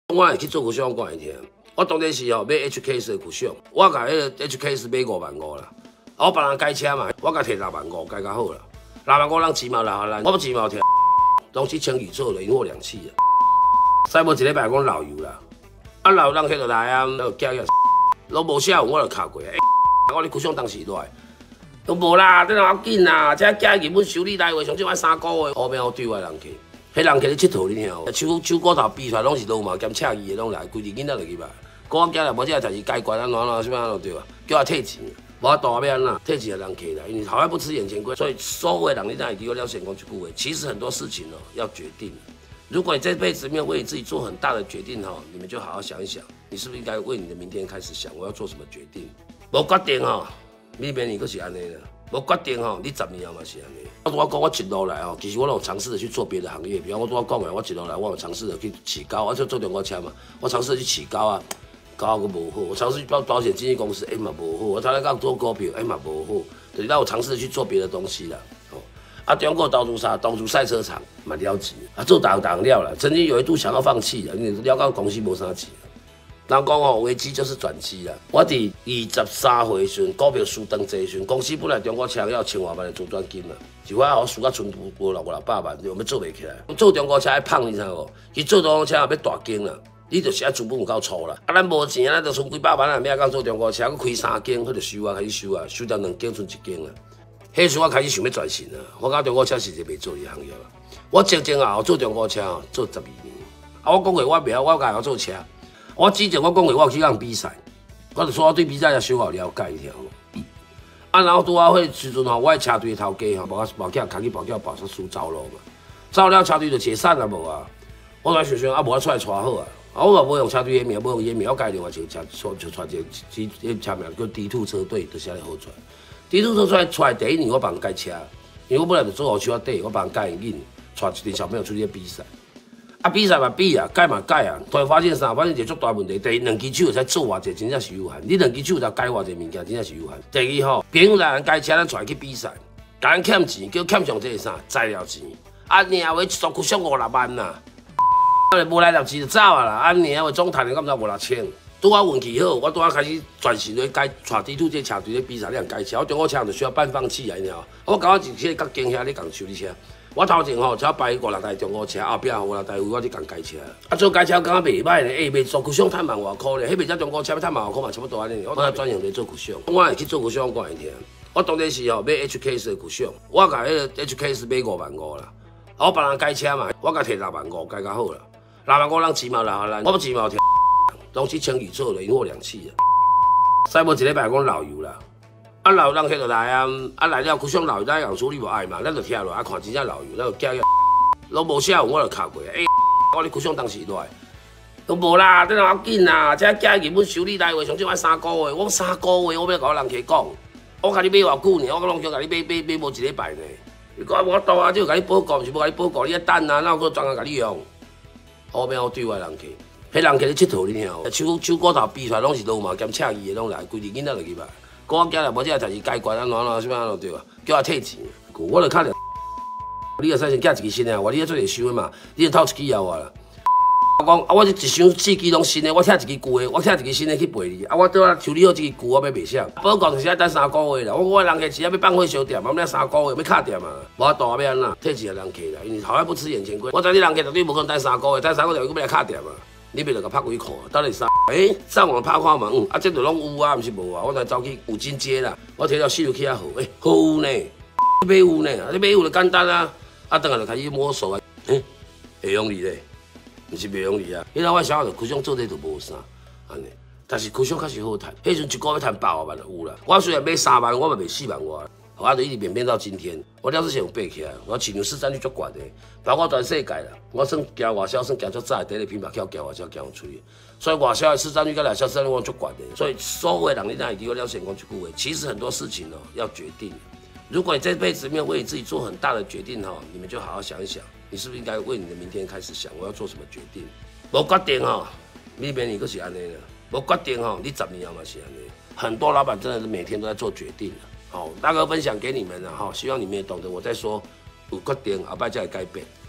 我会去做股商，我讲你听。我当年是买 HKS 的股商，我甲迄个 HKS 买55000啦。我帮人改车嘛，我甲摕65000改较好啦。65000人钱嘛留下咱，我钱嘛摕，拢去清宇宙的，因为我2次啊。使无一礼拜讲漏油啦，啊漏人迄落来啊，惊个，拢无写我就卡过。我咧股商当时来，都无啦，这要紧啦，这寄日本修理来回，上少要3个月，后面我对外人客。 迄人客咧佚佗，你听哦，手骨头比出来拢是罗马兼赤字的，拢来，规日囡仔就去吧。我囝来无这代志解决，安怎什么对吧？叫我退钱，无法度要安怎？退钱的人客来，因为好汉不吃眼前亏，所以所有的人你哪会记我了成功去顾问？其实很多事情哦要决定。如果你这辈子没有为你自己做很大的决定哈，你们就好好想一想，你是不是应该为你的明天开始想，我要做什么决定？无决定哈，明年你就是安尼了。 无决定吼，你10年后嘛是安尼。我讲我一路来吼，其实我有尝试着去做别的行业，比方我讲的，我一路来我有尝试着去起高，我就做中国车嘛，我尝试着去起高啊，高个无好。我尝试去报保险经纪公司，嘛无好。我才来讲做股票，嘛无好。就是让我尝试着去做别的东西啦。哦，啊，中国投资啥？投资赛车场嘛了钱，啊做档了啦。曾经有一度想要放弃啦，因为了到公司无啥钱。 人讲哦，危机就是转机啦。我伫23岁时，股票输长济时，公司本来中国车要1000多万的资转金嘛，一摆我输到剩无600万，就要做袂起来。做中国车爱胖，你知无？去做中国车也要大间啦，你就是爱资本有够粗啦。啊，咱无钱，咱就剩几百万啊，咩讲做中国车？佮开3间，迄就收啊，开始收啊，收到2间，剩1间啦。迄时我开始想要转型啦，我讲中国车是一个袂做的行业啦。我前后做中国车做12年，啊，我讲过我袂，我家做车。 我之前我讲过，我有去讲比赛，我就说我对比赛也小有了解一条。啊，然后拄好迄时阵吼，我的车队头家吼，无去开去保镖保杀输走路嘛，走了车队就解散了无啊。我来想想啊，无我出来带好啊。啊，我也无用车队的名，无用伊名，我改另外一个车，就带一个车名叫 D2 车队，就写咧好出来。D2 车出来第一年我帮人改车，因为我本来就做后车底，我帮人改引，带一群小朋友出去比赛。 啊，比赛嘛比啊，改嘛改啊，突然发现啥？发现一个足大问题。第一，2支手才做偌济，真正是有限。你2支手才改偌济物件，真正是有限。第二吼，朋友来人改车，咱带去比赛，甲咱欠钱，叫欠上这个啥？材料钱。啊，年话一做股上5-6万呐，无来得及就走啊啦。啊，年话总赚的敢才5-6千。拄我运气好，我拄我开始转型去改，带 D2 这车队咧比赛，你人改车，我中国车就需要半放弃啊，你知道？我搞我一去甲经遐咧共修理车。 我头前吼，只要摆5-6台中国车，后壁5-6台我去共改车。啊，做改车感觉袂歹咧，卖做股商赚1万块咧，迄卖只中国车要赚1万块嘛，差不多安尼。我才转型来做股商，我会去做股商，我讲你听。我当年是买 HKS 的股商，我甲迄个 HKS 买55000啦。我帮人改车嘛，我甲摕65000改较好啦。65000人钱嘛留下咱，我钱嘛摕，拢去清宇宙的，因为我2次啊。使无一礼拜讲漏油啦。 啊，漏人迄落来啊，啊来了，互相漏油，咱样处理无爱嘛，咱就听落，啊看真正漏油，咱就惊个，拢无写我就卡过。我咧互相当时来，都无啦，这要紧啦，这寄日本修理来回，上少要3个月，我3个月，我要甲人客讲，我甲你买偌久呢？我拢叫甲你买无一礼拜呢。你讲我多啊，就甲你报告，是无甲你报告，你一等啊，哪有个专门甲你用？后面我对外人客，迄人客咧佚佗，你听哦，手骨头比出来拢是罗马兼赤字的，拢来，规日囡仔就去吧。 我囝来无这代志解决，安怎什么对吧？叫我退钱，我就看着，你就使先寄一支新的，我你咧做会收的嘛，你就偷一支啊我啦。我讲啊，我这一箱4支拢新的，我拆一支旧的，我拆一支新的去陪你。啊，我倒来处理好这支旧，我要卖啥？报告就是要等3个月啦。我人客是要办火烧店，我们3个月要卡店嘛，无法度要安怎？退钱的人客啦，因为好汉不吃眼前亏。我知你人客绝对无可能等3个月，等3个月又要来卡店嘛。 你袂着甲拍几看，等你上网拍看嘛，啊，这都拢有啊，毋是无啊。我才走去五金街啦，我摕条细路去遐好，好有呢，买有呢，你买有就简单啊，啊，等下就开始摸索啊，会用你咧，毋是袂用你啊。迄个我小就苦商做这都无啥，安尼，但是苦商确实好赚，迄阵一个月赚8万就有啦。我虽然买3万，我嘛卖4万外。 我就一直变到今天。我了之前有爬起来，我市场市占率足悬的，包括全世界啦。我算行外销，算行足早，第一个品牌叫行外销行出去。所以外销的市占率跟内销市占率我足悬的。所以所有的人你哪会记我了成功去顾问？其实很多事情哦要决定。如果你这辈子没有为你自己做很大的决定哈，你们就好好想一想，你是不是应该为你的明天开始想，我要做什么决定？无决定哈，明年你就是安尼了。无决定哈，你10年后嘛是安尼。很多老板真的是每天都在做决定。 好，大哥分享给你们了哈，希望你们也懂得我在说有决定，后摆才会改变。好，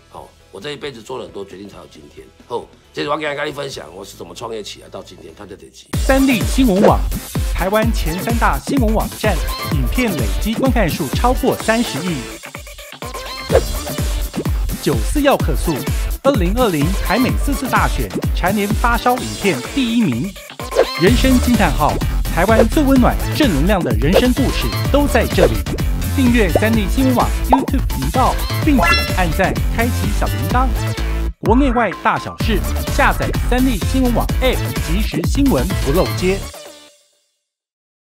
我这一辈子做了很多决定才有今天。后，接着我跟你分享我是怎么创业起来到今天，他就得急。 三立新闻网，台湾前3大新闻网站，影片累积观看数超过30亿。94要客诉，2020台美4次大选蝉联发烧影片第1名。人生惊叹号，台湾最温暖正能量的人生故事都在这里。订阅三立新闻网 YouTube 频道，并且按赞开启小铃铛。国内外大小事，下载三立新闻网 App， 即时新闻不漏接。